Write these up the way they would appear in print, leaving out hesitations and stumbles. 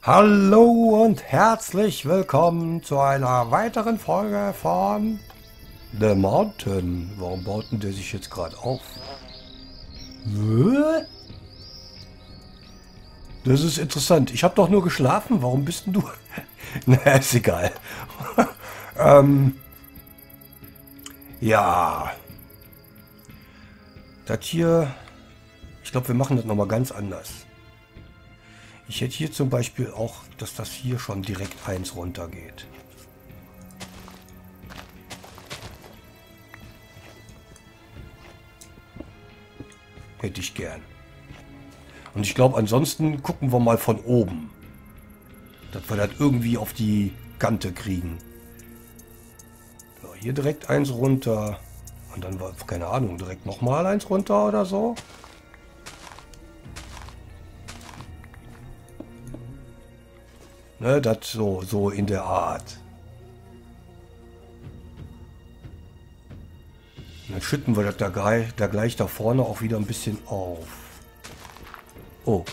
Hallo und herzlich willkommen zu einer weiteren Folge von The Mountain. Warum baut denn der sich jetzt gerade auf? Hä? Das ist interessant. Ich habe doch nur geschlafen. Warum bist denn du? Na, ist egal. ähm, ja. Das hier... Ich glaube, wir machen das nochmal ganz anders. Ich hätte hier zum Beispiel auch, dass das hier schon direkt eins runtergeht. Hätte ich gern. Und ich glaube, ansonsten gucken wir mal von oben. Dass wir das irgendwie auf die Kante kriegen. So, hier direkt eins runter. Und dann war, keine Ahnung, direkt nochmal eins runter oder so. Ne, das so in der Art. Und dann schütten wir das da gleich da vorne auch wieder ein bisschen auf. Oh.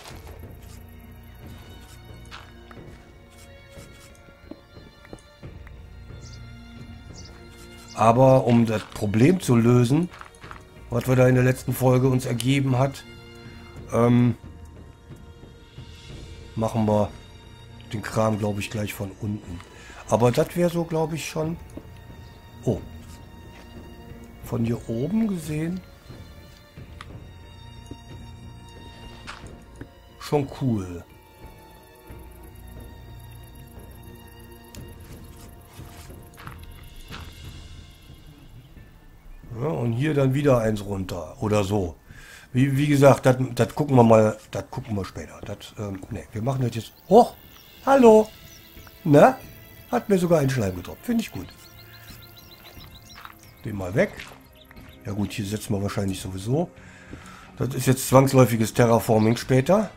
Aber um das Problem zu lösen, was wir da in der letzten Folge uns ergeben hat, machen wir den Kram, glaube ich, gleich von unten. Aber das wäre so, glaube ich, schon... Oh. Von hier oben gesehen. Schon cool. Ja, und hier dann wieder eins runter. Oder so. Wie gesagt, das gucken wir mal. Das gucken wir später. Ne, wir machen das jetzt. Hoch! Hallo! Na? Hat mir sogar einen Schleim getropft. Finde ich gut. Den mal weg. Ja gut, hier setzen wir wahrscheinlich sowieso. Das ist jetzt zwangsläufiges Terraforming später.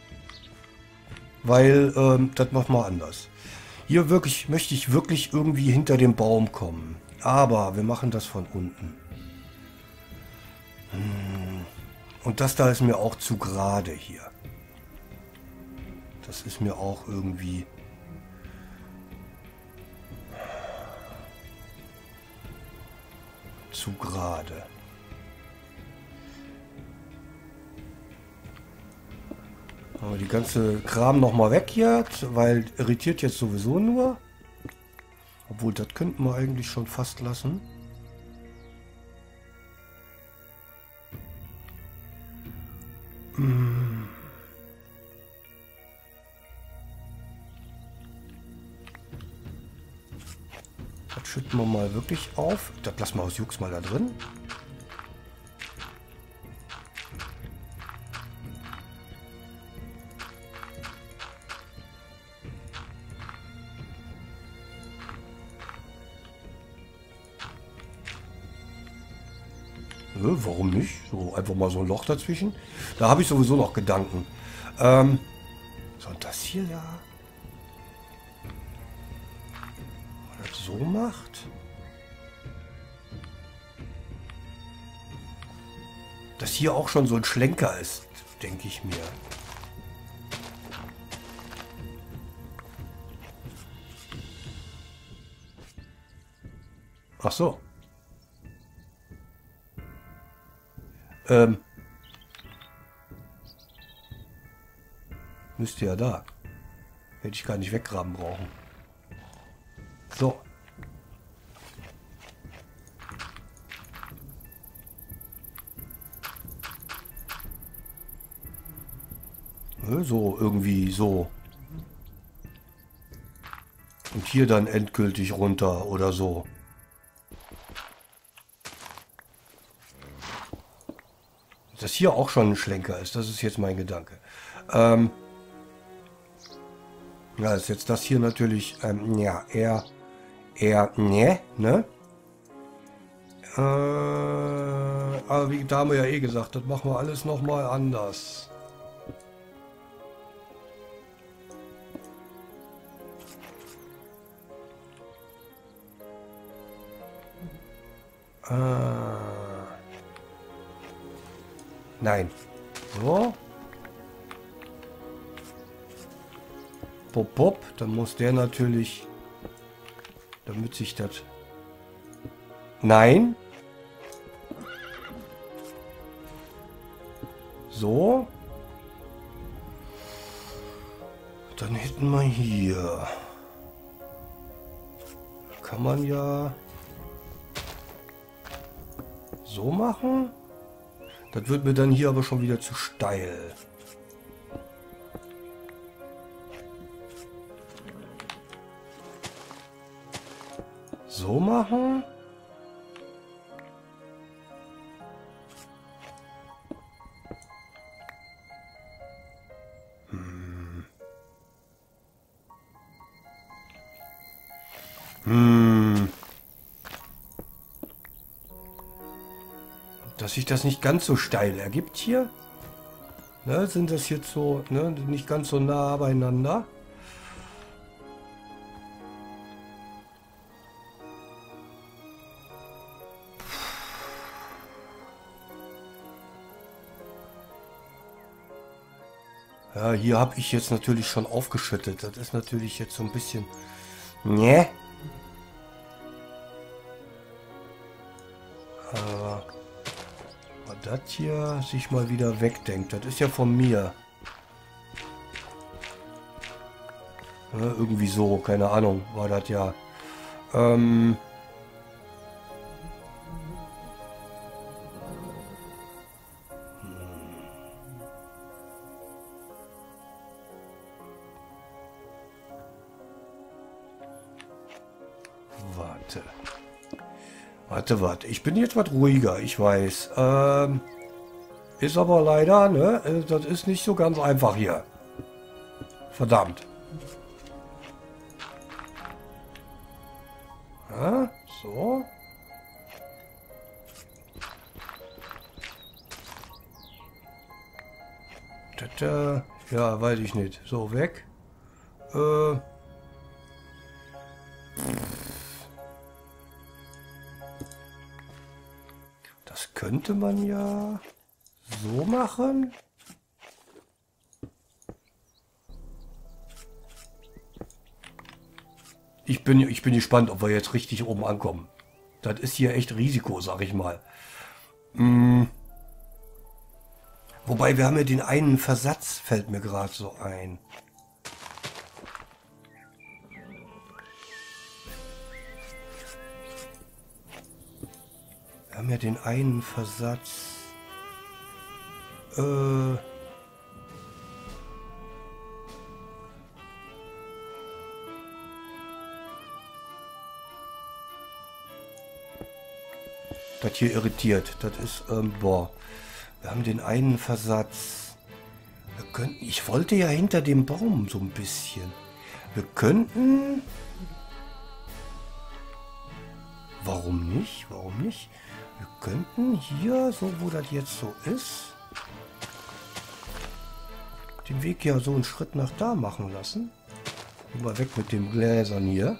Weil, das machen wir anders. Hier möchte ich wirklich irgendwie hinter dem Baum kommen. Aber wir machen das von unten. Und das da ist mir auch zu gerade hier. Das ist mir auch irgendwie... zu gerade. Aber die ganze Kram nochmal weg jetzt, weil irritiert jetzt sowieso nur. Obwohl, das könnten wir eigentlich schon fast lassen. Das schütten wir mal wirklich auf. Das lassen wir aus Jux mal da drin. Warum nicht? So einfach mal so ein Loch dazwischen. Da habe ich sowieso noch Gedanken. So, und das hier ja. Wenn man das so macht. Dass hier auch schon so ein Schlenker ist, denke ich mir. Ach so. Müsste ja da. Hätte ich gar nicht weggraben brauchen. So. So, irgendwie so. Und hier dann endgültig runter oder so. Dass hier auch schon ein Schlenker ist, das ist jetzt mein Gedanke. Ja, ist jetzt das hier natürlich, ja, eher, ne? Aber wie, da haben wir ja eh gesagt, das machen wir alles nochmal anders. Nein. So. pop, pop. Dann muss der natürlich, damit sich das... Nein. So. Dann hätten wir hier... Kann man ja... So machen. Das wird mir dann hier aber schon wieder zu steil. So machen. Dass sich das nicht ganz so steil ergibt hier. Ne, sind das jetzt so, ne, nicht ganz so nah beieinander. Ja, hier habe ich jetzt natürlich schon aufgeschüttet. Das ist natürlich jetzt so ein bisschen... Ne? Aber das hier sich mal wieder wegdenkt. Das ist ja von mir. Ja, irgendwie so, keine Ahnung, war das ja. Warte. Ich bin jetzt was ruhiger, ich weiß. Ist aber leider, ne? Das ist nicht so ganz einfach hier. Verdammt. Ja, so. Das, ja, weiß ich nicht. So, weg. Das könnte man ja so machen. Ich bin gespannt, ob wir jetzt richtig oben ankommen. Das ist hier echt Risiko, sag ich mal. Wobei, wir haben ja den einen Versatz, fällt mir gerade so ein. Wir haben ja den einen Versatz. Das hier irritiert. Das ist, boah. Wir haben den einen Versatz. Wir könnten, ich wollte ja hinter dem Baum so ein bisschen. Wir könnten... Warum nicht? Warum nicht? Wir könnten hier, so wo das jetzt so ist, den Weg ja so einen Schritt nach da machen lassen. Mal weg mit den Gläsern hier.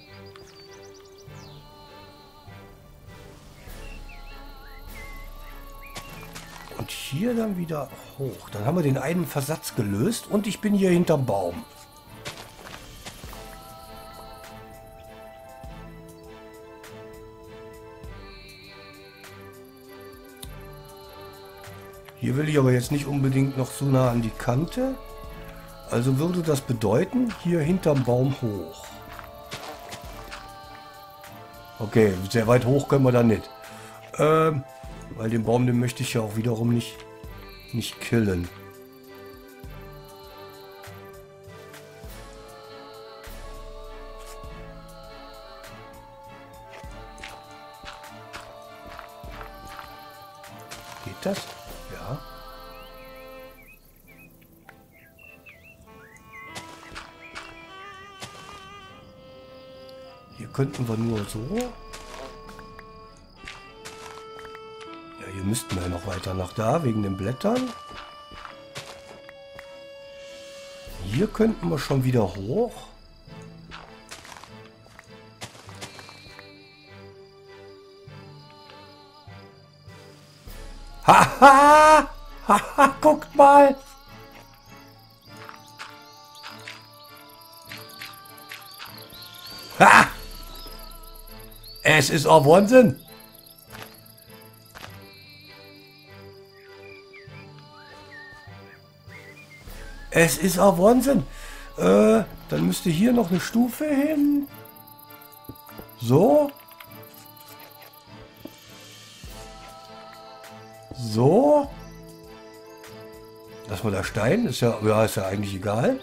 Und hier dann wieder hoch. Dann haben wir den einen Versatz gelöst und ich bin hier hinterm Baum. Hier will ich aber jetzt nicht unbedingt noch so nah an die Kante. Also würde das bedeuten, hier hinterm Baum hoch. Okay, sehr weit hoch können wir da nicht. Weil den Baum, den möchte ich ja auch wiederum nicht killen. Geht das? Ja. Hier könnten wir nur so. Ja, hier müssten wir ja noch weiter nach da, wegen den Blättern. Hier könnten wir schon wieder hoch. Haha! Haha, guckt mal! Ha! Es ist auch Wahnsinn. Es ist auch Wahnsinn. Dann müsste hier noch eine Stufe hin. So. So. Lass mal da Stein. Ist ja eigentlich egal.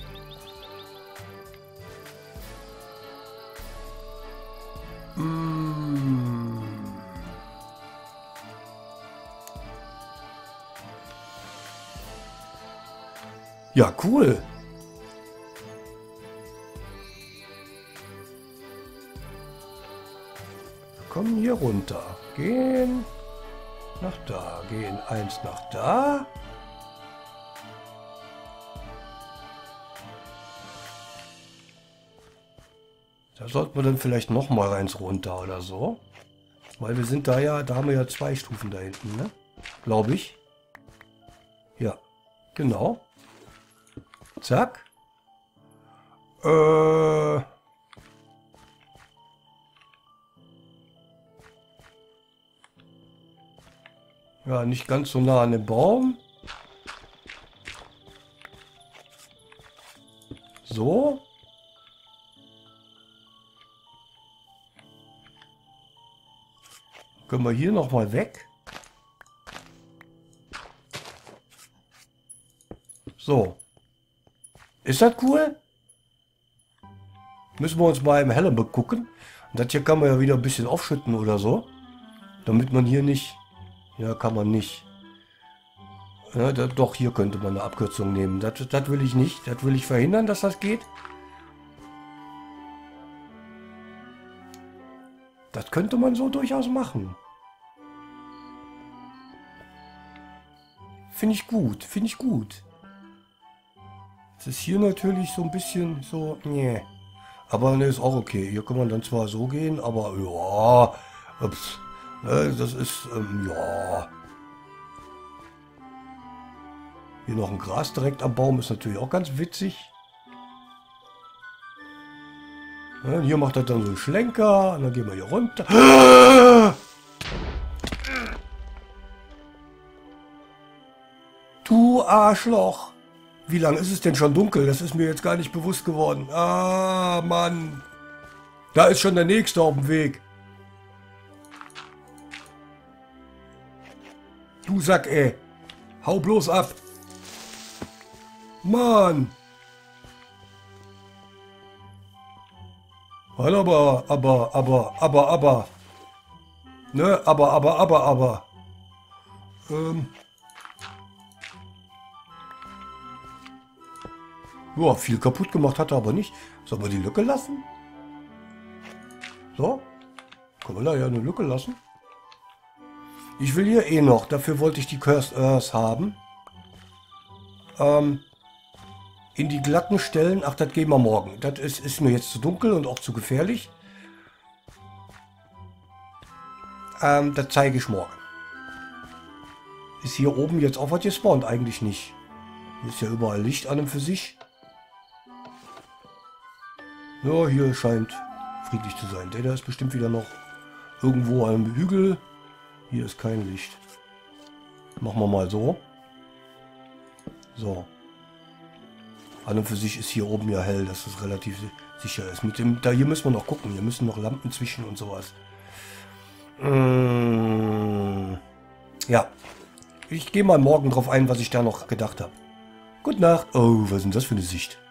Ja, cool. Kommen hier runter. Gehen nach da. Gehen eins nach da. Da sollten wir dann vielleicht noch mal eins runter oder so. Weil wir sind da ja, da haben wir ja 2 Stufen da hinten, ne? Glaube ich. Ja, genau. Zack. Ja, nicht ganz so nah an dem Baum. So. Können wir hier noch mal weg. So. Ist das cool? Müssen wir uns mal im Hellen begucken. Und das hier kann man ja wieder ein bisschen aufschütten oder so. Damit man hier nicht... Ja, kann man nicht. Ja, doch, hier könnte man eine Abkürzung nehmen. Das will ich nicht. Das will ich verhindern, dass das geht. Das könnte man so durchaus machen. Finde ich gut. Finde ich gut. Es ist hier natürlich so ein bisschen so... Nee. Aber ne, ist auch okay. Hier kann man dann zwar so gehen, aber ja... Ups. Das ist, ja. Hier noch ein Gras direkt am Baum ist natürlich auch ganz witzig. Ja, hier macht er dann so einen Schlenker. Und dann gehen wir hier runter. Du Arschloch. Wie lange ist es denn schon dunkel? Das ist mir jetzt gar nicht bewusst geworden. Ah, Mann. Da ist schon der Nächste auf dem Weg. Du Sack, ey. Hau bloß ab. Mann. Aber. Ne, aber. Ja, viel kaputt gemacht hat er aber nicht. Sollen wir die Lücke lassen? So. Können wir da ja eine Lücke lassen? Ich will hier eh noch. Dafür wollte ich die Cursed Earth haben. In die glatten Stellen. Ach, das gehen wir morgen. Das ist mir jetzt zu dunkel und auch zu gefährlich. Das zeige ich morgen. Ist hier oben jetzt auch was gespawnt? Eigentlich nicht. Hier ist ja überall Licht an und für sich. Ja, hier scheint friedlich zu sein. Der ist bestimmt wieder noch irgendwo an einem Hügel. Hier ist kein Licht. Machen wir mal so. So. An und für sich ist hier oben ja hell, dass es relativ sicher ist. Mit dem, hier müssen wir noch gucken. Hier müssen noch Lampen zwischen und sowas. Ja. Ich gehe mal morgen drauf ein, was ich da noch gedacht habe. Gute Nacht. Oh, was ist denn das für eine Sicht?